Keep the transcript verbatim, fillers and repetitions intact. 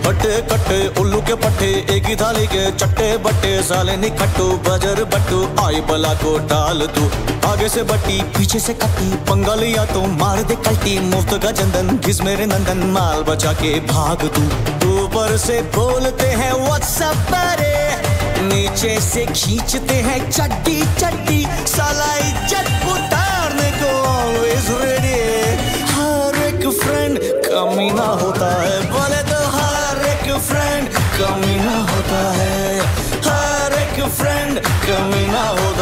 हट्टे कट्टे उल्लू के पट्टे एक ही थाली के चट्टे बट्टे साले निखट्टू बजर बट्टू आई बला को डाल तू आगे से बट्टी पीछे से कट्टी पंगालिया तो मार दे कल्टी मुफ्त का चंदन घिस मेरे नंदन माल बचा के भाग तू ऊपर से बोलते हैं व्हाट्सएप परे नीचे से खींचते हैं चड्डी चड्डी साला इज्जत उतारने को ऑलवेज रेडी हर एक फ्रेंड कमीना होता है बोले तो हर एक फ्रेंड कमीना होता है हर एक फ्रेंड कमीना होता है